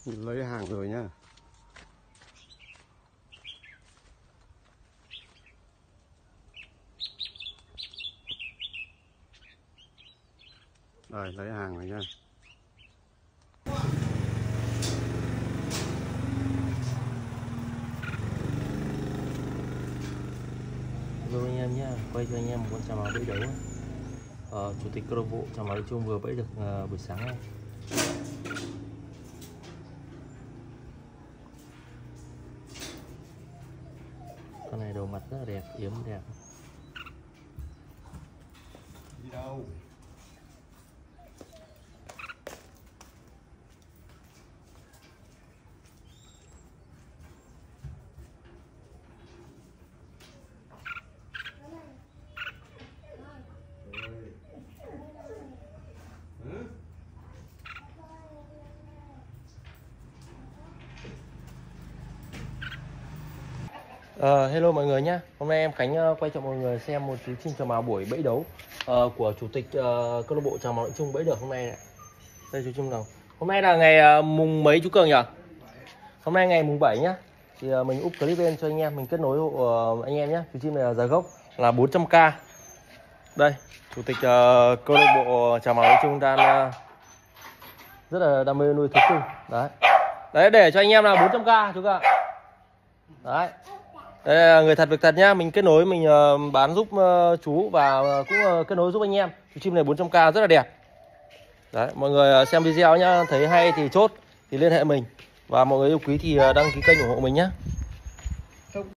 Lấy hàng rồi nhá. Rồi lấy hàng rồi nhá. Rồi anh em nhá, quay cho anh em một con chào mào bẫy đấu. Chủ tịch câu lạc bộ chào mào Đức Trung vừa bẫy được buổi sáng nay. Con này đầu mặt rất là đẹp, yếm đẹp. Đi đâu? Hello mọi người nhé. Hôm nay em Khánh quay cho mọi người xem một chú chim chào mào buổi bẫy đấu của chủ tịch câu lạc bộ chào mào Đức Trung bẫy được hôm nay này. Đây chú chim nào. Hôm nay là ngày mùng mấy chú Cường nhỉ? Hôm nay ngày mùng 7 nhá. Thì mình up clip lên cho anh em, mình kết nối hộ anh em nhé. Chú chim này là giá gốc là 400k. Đây, chủ tịch câu lạc bộ chào mào Đức Trung đang rất là đam mê nuôi thú cưng. Đấy. Đấy để cho anh em là 400k chú ạ. Đấy. Đây là người thật việc thật nhá, mình kết nối mình bán giúp chú và cũng kết nối giúp anh em. Chú chim này 400k rất là đẹp. Đấy, mọi người xem video nhá, thấy hay thì chốt thì liên hệ mình và mọi người yêu quý thì đăng ký kênh ủng hộ mình nhé.